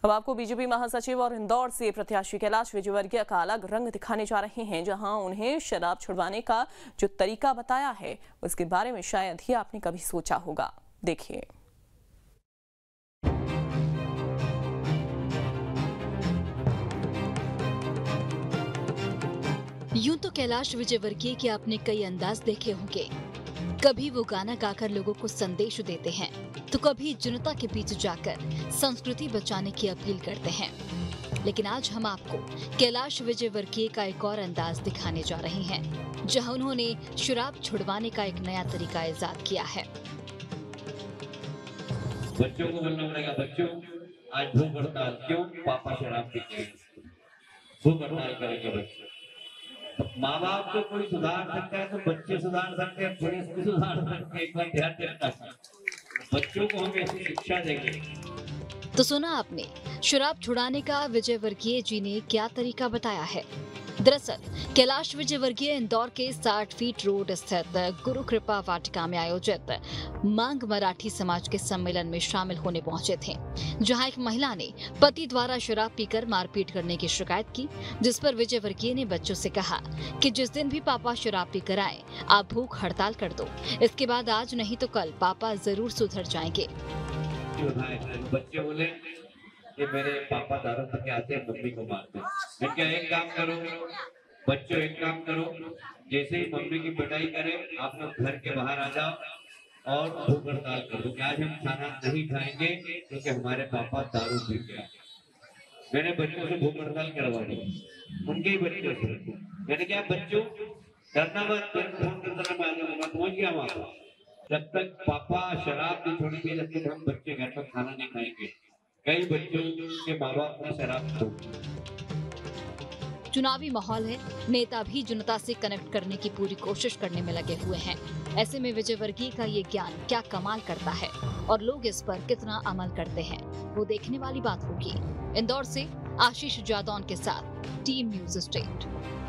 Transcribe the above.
अब आपको बीजेपी महासचिव और इंदौर से प्रत्याशी कैलाश विजयवर्गीय का अलग रंग दिखाने जा रहे हैं, जहां उन्हें शराब छुड़वाने का जो तरीका बताया है उसके बारे में शायद ही आपने कभी सोचा होगा। देखिए। यूं तो कैलाश विजयवर्गीय के आपने कई अंदाज देखे होंगे। कभी वो गाना गाकर लोगों को संदेश देते हैं, तो कभी जनता के बीच जाकर संस्कृति बचाने की अपील करते हैं। लेकिन आज हम आपको कैलाश विजयवर्गीय का एक और अंदाज दिखाने जा रहे हैं, जहां उन्होंने शराब छुड़वाने का एक नया तरीका इजाद किया है। बच्चों को बोलना पड़ेगा, बच्चों आज भूख हड़ताल क्यों? पापा शराब पीते हैं, भूख हड़ताल करेंगे बच्चे। माँ बाप को कोई सुधार सकता है तो बच्चे सुधार सकते हैं, पुलिस भी सुधार सकते हैं। एक बार ध्यान देना, बच्चों को हम ऐसी शिक्षा देंगे। तो सुना आपने, शराब छुड़ाने का विजयवर्गीय जी ने क्या तरीका बताया है। दरअसल कैलाश विजयवर्गीय इंदौर के 60 फीट रोड स्थित गुरु कृपा वाटिका में आयोजित मांग मराठी समाज के सम्मेलन में शामिल होने पहुंचे थे, जहां एक महिला ने पति द्वारा शराब पीकर मारपीट करने की शिकायत की, जिस पर विजयवर्गीय ने बच्चों से कहा कि जिस दिन भी पापा शराब पीकर आए, आप भूख हड़ताल कर दो। इसके बाद आज नहीं तो कल पापा जरूर सुधर जाएंगे। बच्चे बोले कि मेरे पापा दारू पी के आते हैं, मम्मी को मारते हैं। मैं क्या, एक काम करो बच्चों, एक काम करो, जैसे ही मम्मी की पिटाई करें आप लोग घर के बाहर आ जाओ और भूख हड़ताल कर दो। आज हम खाना नहीं खाएंगे क्योंकि हमारे पापा दारू पी के आए। मैंने बच्चों से भूख हड़ताल करवा दी, उनके ही बच्चों से। मैंने क्या, बच्चों डरना मत, फोन करना मैं आ जाऊंगा, पहुंच गया वहां। जब तक पापा शराब नहीं छोड़ेंगे, जब तक हम बच्चे घर पर खाना नहीं खाएंगे। कई बच्चों के माँ बाप ने शराब छोड़ी। चुनावी माहौल है, नेता भी जनता से कनेक्ट करने की पूरी कोशिश करने में लगे हुए हैं। ऐसे में विजयवर्गीय का ये ज्ञान क्या कमाल करता है और लोग इस पर कितना अमल करते हैं, वो देखने वाली बात होगी। इंदौर से आशीष जादौन के साथ टीम न्यूज़ स्टेट।